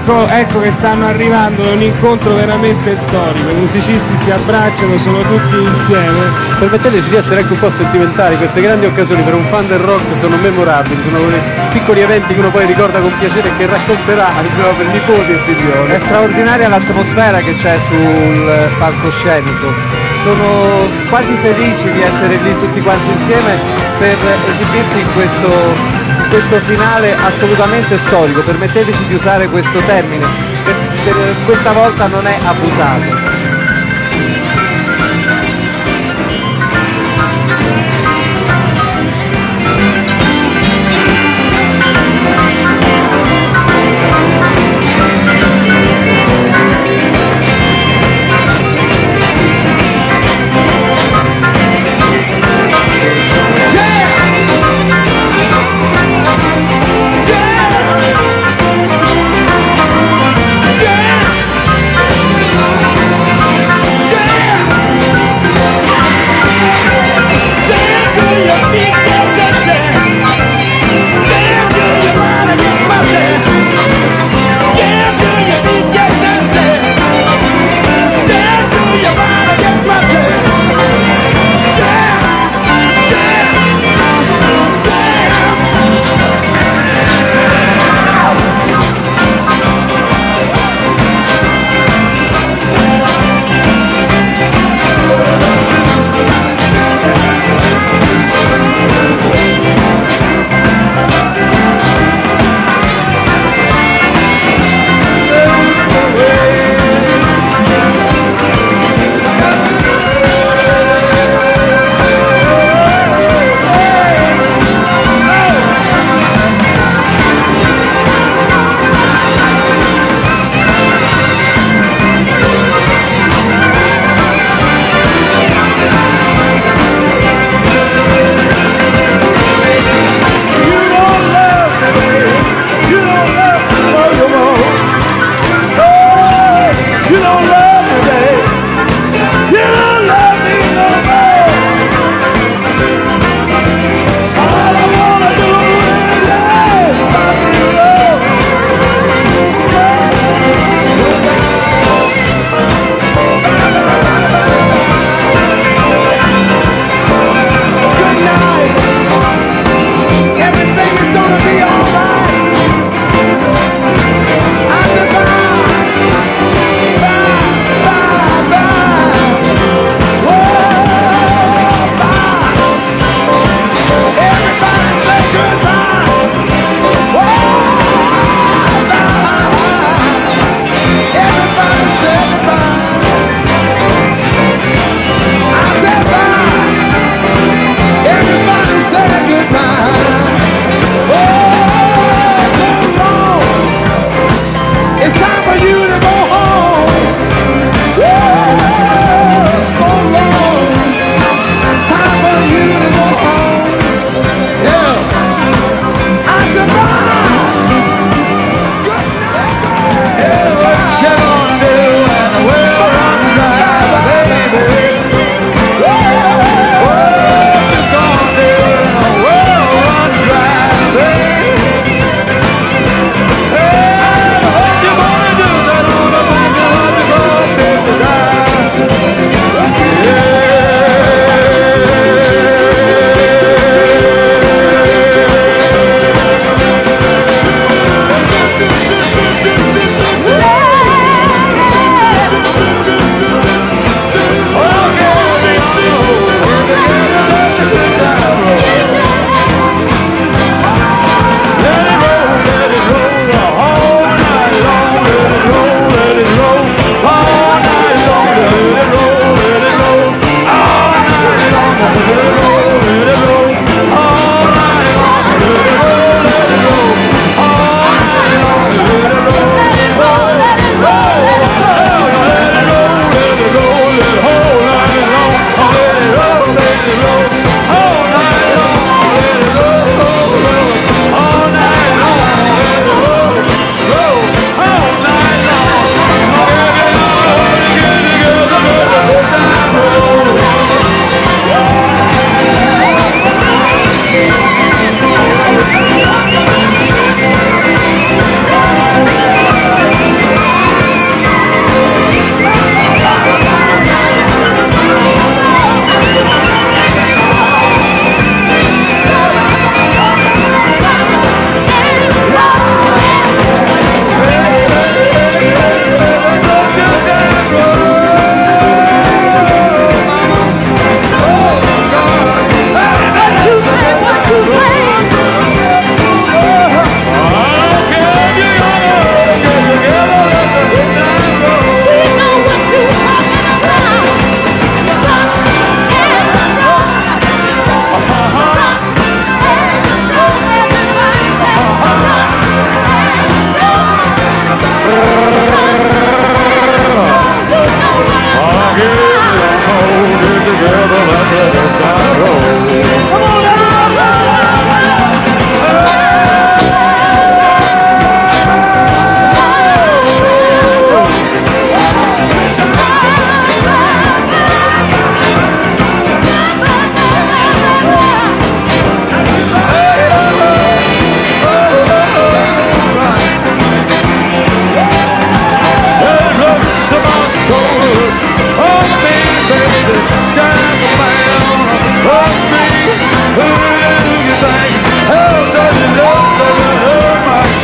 Ecco che stanno arrivando, è un incontro veramente storico, i musicisti si abbracciano, sono tutti insieme. Permetteteci di essere anche un po' sentimentali, queste grandi occasioni per un fan del rock sono memorabili, sono quei piccoli eventi che uno poi ricorda con piacere e che racconterà ai propri nipoti e figlioli. È straordinaria l'atmosfera che c'è sul palcoscenico, sono quasi felici di essere lì tutti quanti insieme per esibirsi in questo finale assolutamente storico. Permetteteci di usare questo termine, per questa volta non è abusato.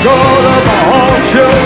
God of all children.